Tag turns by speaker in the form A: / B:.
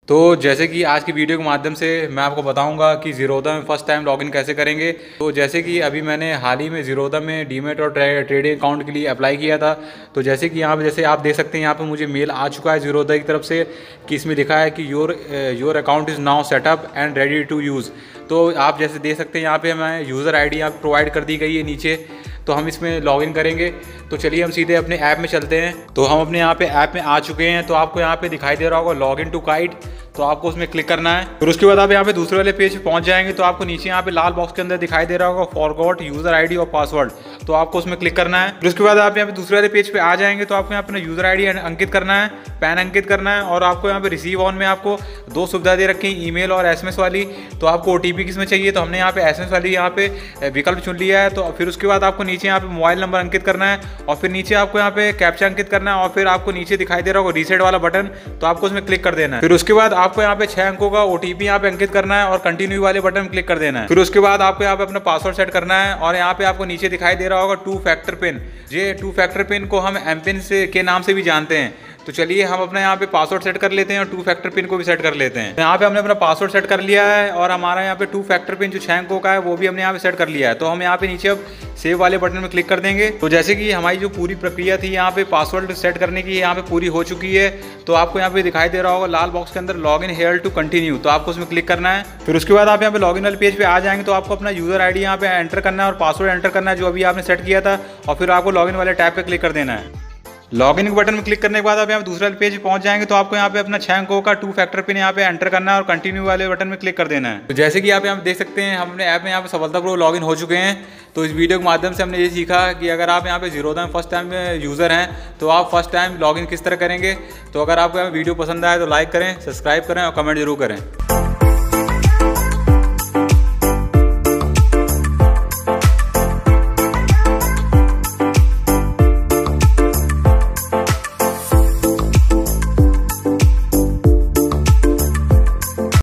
A: तो जैसे कि आज की वीडियो के माध्यम से मैं आपको बताऊंगा कि ज़ीरोधा में फ़र्स्ट टाइम लॉगिन कैसे करेंगे। तो जैसे कि अभी मैंने हाल ही में ज़ीरोधा में डीमेट और ट्रेडिंग अकाउंट के लिए अप्लाई किया था। तो जैसे कि यहाँ पे जैसे आप देख सकते हैं, यहाँ पे मुझे मेल आ चुका है ज़ीरोधा की तरफ से कि इसमें लिखा है कि your account is now setup and ready to use. तो आप जैसे देख सकते हैं यहाँ पे हमें यूज़र ID यहाँ प्रोवाइड कर दी गई है नीचे। तो हम इसमें लॉगिन करेंगे। तो चलिए हम सीधे अपने ऐप में चलते हैं। तो हम अपने यहाँ पे ऐप में आ चुके हैं। तो आपको यहाँ पे दिखाई दे रहा होगा लॉगिन टू काइट, तो आपको उसमें क्लिक करना है। फिर उसके बाद आप यहाँ पे दूसरे वाले पेज पे पहुँच जाएंगे। तो आपको नीचे यहाँ पे लाल बॉक्स के अंदर दिखाई दे रहा होगा फॉरगॉट यूज़र ID और पासवर्ड, तो आपको उसमें क्लिक करना है। फिर उसके बाद आप यहाँ पे दूसरे वाले पेज पे आ जाएंगे। तो आपको यहाँ पे यूज़र ID अंकित करना है, पैन अंकित करना है, और आपको यहाँ पे रिसीव ऑन में आपको दो सुविधा दे रखी है, ईमेल और SMS वाली। तो आपको OTP किसमें चाहिए, तो हमने यहाँ पे SMS वाली यहाँ पे विकल्प चुन लिया है। तो फिर उसके बाद आपको नीचे यहाँ पे मोबाइल नंबर अंकित करना है, और फिर नीचे आपको यहाँ पे कैप्चा अंकित करना है, और फिर आपको नीचे दिखाई दे रहा होगा रीसेट वाला बटन, तो आपको उसमें क्लिक कर देना है। फिर उसके बाद आपको यहाँ पे 6 अंकों का OTP यहाँ पे अंकित करना है और कंटिन्यू वाले बटन में क्लिक कर देना है। फिर उसके बाद आपको यहाँ पे अपना पासवर्ड सेट करना है, और यहाँ पे आपको नीचे दिखाई दे रहा होगा 2 फैक्टर पिन। ये 2 फैक्टर पिन को हम एमपिन से के नाम से भी जानते हैं। तो चलिए हम अपना यहाँ पे पासवर्ड सेट कर लेते हैं और 2 फैक्टर पिन को भी सेट कर लेते हैं। यहाँ पे हमने अपना पासवर्ड सेट कर लिया है, और हमारा यहाँ पे 2 फैक्टर पिन जो 6 अंकों का है वो भी हमने यहाँ पे सेट कर लिया है। तो हम यहाँ पे नीचे अब सेव वाले बटन में क्लिक कर देंगे। तो जैसे कि हमारी जो पूरी प्रक्रिया थी यहाँ पे पासवर्ड सेट करने की यहाँ पे पूरी हो चुकी है। तो आपको यहाँ पे दिखाई दे रहा होगा लाल बॉक्स के अंदर log in here to continue, तो आपको उसमें क्लिक करना है। फिर उसके बाद आप यहाँ पे लॉगिन वाले पेज पे आ जाएंगे। तो आपको अपना यूजर ID यहाँ पे एंटर करना है और पासवर्ड एंटर करना है जो अभी आपने सेट किया था, और फिर आपको लॉगिन वाले टैब पे क्लिक कर देना है। लॉगिन के बटन में क्लिक करने के बाद आप यहाँ पे दूसरे पेज पे पहुंच जाएंगे। तो आपको यहाँ पे अपना 6 अंकों का 2 फैक्टर पिन यहाँ पे एंटर करना है और कंटिन्यू वाले बटन में क्लिक कर देना है। तो जैसे कि आप यहाँ पे देख सकते हैं, हम अपने ऐप में यहाँ पे सफलतापूर्वक लॉगिन हो चुके हैं। तो इस वीडियो के माध्यम से हमने ये सीखा कि अगर आप यहाँ पे ज़ीरोधा में फर्स्ट टाइम यूज़र हैं तो आप फर्स्ट टाइम लॉगिन किस तरह करेंगे। तो अगर आपको वीडियो पसंद आए तो लाइक करें, सब्सक्राइब करें और कमेंट जरूर करें।